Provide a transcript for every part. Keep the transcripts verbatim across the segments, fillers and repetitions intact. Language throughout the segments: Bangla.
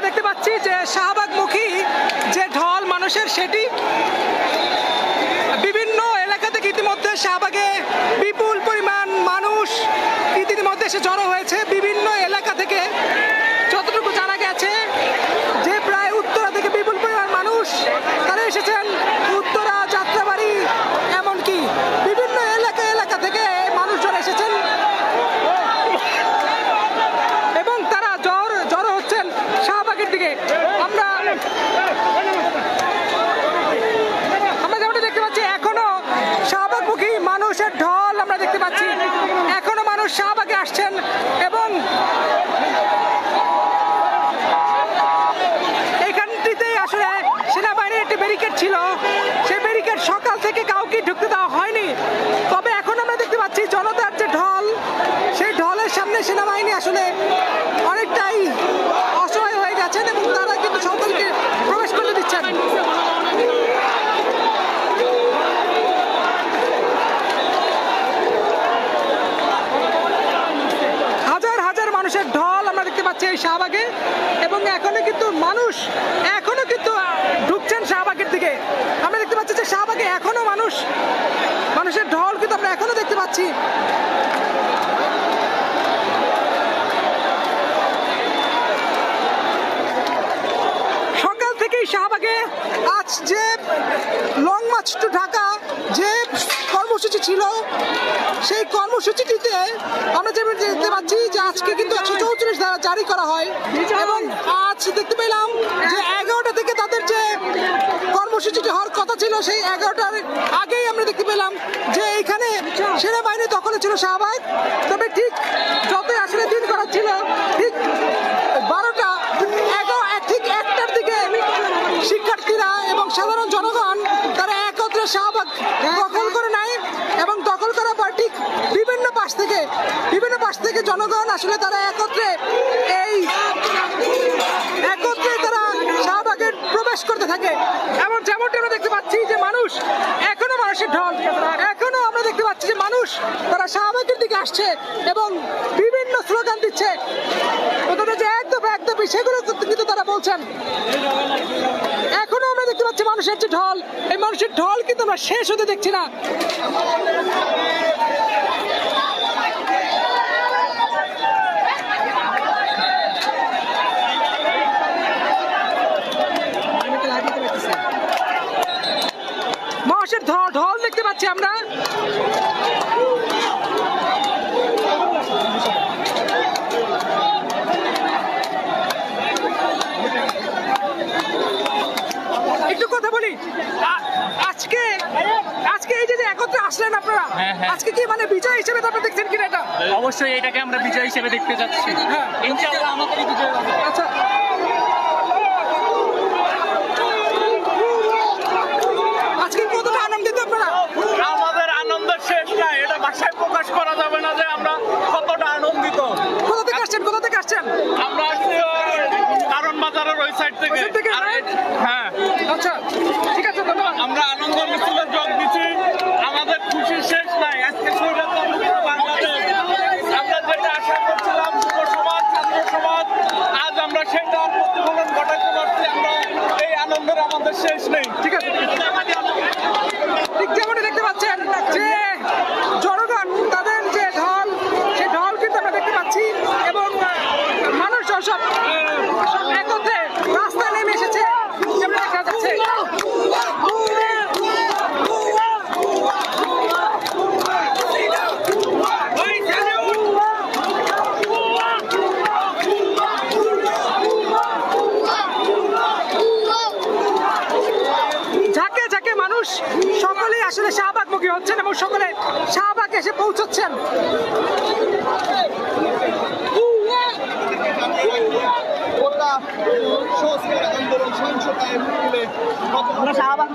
দেখতে পাচ্ছি যে শাহবাগমুখী যে ঢল মানুষের, সেটি বিভিন্ন এলাকা থেকে ইতিমধ্যে শাহবাগে বিপুল পরিমাণ মানুষ ইতিমধ্যে এসে জড়ো হয়েছে। বিভিন্ন এলাকা থেকে যতটুকু জানা গেছে যে প্রায় উত্তরা থেকে বিপুল পরিমাণ মানুষ তারা এসেছেন, উত্তরা, যাত্রাবাড়ি, এমনকি বিভিন্ন এলাকা এলাকা থেকে মানুষজন এসেছেন এবং তারা জড় জড়ো হচ্ছেন শাহবাগের দিকে। আমরা আমরা যেমনটা দেখতে পাচ্ছি এখনো শাহবাগমুখী মানুষের ঢল আমরা দেখতে পাচ্ছি, এখনো মানুষ শাহবাগে আসছেন এবং এখানটিতে আসলে সেনাবাহিনীর একটি ব্যারিকেড ছিল, সেই ব্যারিকেড সকাল থেকে কাউকে ঢুকতে দেওয়া হয়নি। তবে এখন আমরা দেখতে পাচ্ছি জনতার যে ঢল, সেই ঢলের সামনে সেনাবাহিনী আসলে অনেকটাই অসহায় হয়ে গেছেন এবং তারা কিন্তু সকলকে প্রবেশ করতে দিচ্ছেন। হাজার হাজার মানুষের ঢল আমরা দেখতে পাচ্ছি এই শাহবাগে এবং এখনো কিন্তু মানুষ এখনো কিন্তু ঢুকছেন শাহবাগের দিকে। আমরা দেখতে পাচ্ছি যে শাহবাগে এখনো মানুষ মানুষের ঢল কিন্তু আমরা এখনো দেখতে পাচ্ছি। সকাল থেকেই শাহবাগে আজ যে লং মার্চ টু ঢাকা যে কর্মসূচি ছিল, সেই কর্মসূচিটিতে আমরা যেমন দেখতে পাচ্ছি যে আজকে কিন্তু একশো চৌত্রিশ ধারা জারি করা হয় এবং আজ দেখতে পেলাম যে এগারোটা থেকে তাদের যে কর্মসূচিটি হওয়ার কথা ছিল, সেই এগারোটার আগেই আমরা দেখতে পেলাম যে এখানে সেনাবাহিনী দখলে ছিল শাহবাগ। তবে ঠিক যতই আসলে দিন করা ছিল, ঠিক বারোটা এগারো ঠিক একটার দিকে শিক্ষার্থীরা এবং সাধারণ জনগণ তারা একত্রে শাহবাগ দখল করে নেয় এবং দখল করার পর ঠিক বিভিন্ন পাশ থেকে বিভিন্ন পাশ থেকে জনগণ আসলে তারা একত্রে এই একত্রে তারা শাহবাগে প্রবেশ করতে থাকে। এমন যেমনটি আমরা দেখতে পাচ্ছি যে মানুষ এখনো মানুষের ঢল, এখনো আমরা দেখতে পাচ্ছি যে মানুষ তারা শাহবাগের দিকে আসছে এবং বিভিন্ন স্লোগান দিচ্ছে, যে একদম একদম সেগুলো কিন্তু তারা বলছেন। এখনো আমরা দেখতে পাচ্ছি মানুষের যে ঢল, এই মানুষের ঢল কিন্তু আমরা শেষ হতে দেখছি না। মানুষের ঢল দেখতে পাচ্ছি আমরা। একটু কথা বলি, আজকে আজকে এই যে একত্রে আসলেন আপনারা, আজকে কি মানে বিজয় হিসেবে আপনারা দেখছেন কিনা? এটা অবশ্যই এটাকে আমরা বিজয় হিসেবে দেখতে যাচ্ছি। হ্যাঁ, ইনশাআল্লাহ আমাদেরই বিজয় হবে। আচ্ছা, আজকে কতটা আনন্দিত আপনারা? আমাদের আনন্দের শেষ নাই, এটা ভাষায় প্রকাশ করা যাবে না যে আমরা কতটা আনন্দিত। কোথা থেকে আসছেন? কোথা থেকে আসছেন? আমরা আসছি কারণ বাজারের ওই সাইড থেকে। হ্যাঁ, আচ্ছা, ঠিক আছে, ধন্যবাদ। আমরা আনন্দ মিছিলে যোগ দিচ্ছি, আমাদের খুশির শেষ নাই। আজকে বাংলাদেশ আমরা যেটা আশা করছিলাম, যুব সমাজ, ছাত্র সমাজ, আজ আমরা সেটা প্রতিফলন ঘটাতে পারছি। আমরা এই আনন্দের আমাদের শেষ নেই। ঠিক আছে, ঠিক যেমনটি দেখতে পাচ্ছেন যে জনগণ তাদের যে ঢল, সেই ঢল কিন্তু আমরা দেখতে পাচ্ছি এবং মানুষ সব একত্রে রাস্তায় নেমে এসেছে যেমন দেখা যাচ্ছে। ঝাঁকে ঝাঁকে মানুষ সকলেই আসলে শাহবাগমুখী হচ্ছেন এবং সকলে শাহবাগ এসে পৌঁছচ্ছেন। আমরা শাহবাগ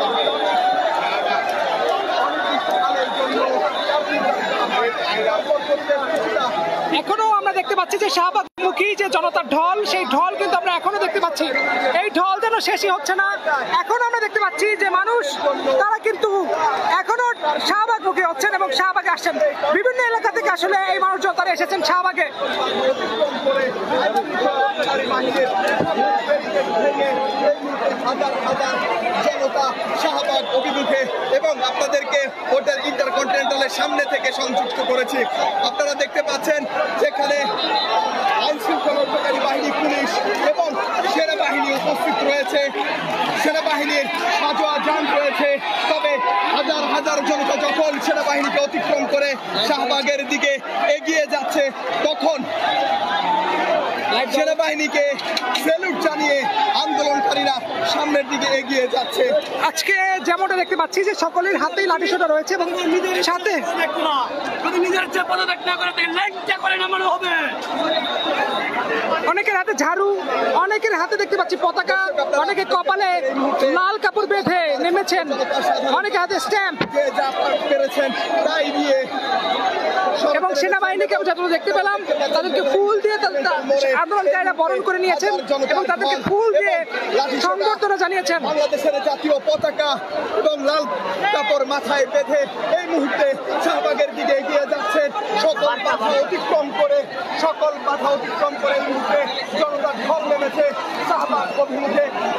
এখনো আমরা দেখতে পাচ্ছি যে শাহবাগমুখী যে জনতার ঢল, সেই ঢল কিন্তু আমরা এখনো দেখতে পাচ্ছি। এই ঢল যেন শেষই হচ্ছে না। এখনো আমরা দেখতে পাচ্ছি যে মানুষ তারা কিন্তু এখনো শাহবাগমুখী হচ্ছেন এবং শাহবাগে আসছেন। বিভিন্ন এলাকা থেকে আসলে এই মানুষজন তারা এসেছেন শাহবাগে। হাজার হাজার জনতা শাহবাগ অভিমুখে এবং আপনাদেরকে হোটেল ইন্টারকন্টিনেন্টালের সামনে থেকে সংযুক্ত করেছি। আপনারা দেখতে পাচ্ছেন যেখানে আইন শৃঙ্খলা রক্ষাকারী বাহিনী, পুলিশ এবং সেনাবাহিনী উপস্থিত রয়েছে। সেনাবাহিনীর সাজোয়া যান রয়েছে। তবে হাজার হাজার জনতা যখন সেনাবাহিনীকে অতিক্রম করে শাহবাগের দিকে এগিয়ে যাচ্ছে তখন সেনাবাহিনীকে স্যালুট জানিয়ে আন্দোলনকারীরা সামনের দিকে এগিয়ে যাচ্ছে। আজকে যেমনটা দেখতে পাচ্ছি যে সকলের হাতেই লাঠিসোঁটা রয়েছে এবং সাথে যদি নিজের চেয়ে পদত্যাগ না করে তাহলে লাইনটা করে নামানো হবে। অনেকের হাতে ঝাড়ু, অনেকের হাতে দেখতে পাচ্ছি পতাকা, অনেকে কপালে লাল কাপড় বেঁধে নেমেছেন, অনেকে হাতে স্ট্যাম্প যে যা পেরেছেন তাই নিয়ে এবং সেনাবাহিনীকে যতটা দেখতে পেলাম তাদেরকে ফুল দিয়ে তা- তা- আন্দোলনকারীরা বরণ করে নিয়েছেন এবং তাদেরকে ফুল দিয়ে সংবর্ধনা জানিয়েছেন। বাংলাদেশের জাতীয় পতাকা এবং লাল কাপড় মাথায় বেঁধে এই মুহূর্তে শাহবাগের দিকে এগিয়ে যাচ্ছেন। সকল বাধা অতিক্রম করে সকল বাধা অতিক্রম করে এই মুহূর্তে জনতা ঢল নেমেছে শাহবাগ অভিমুখে।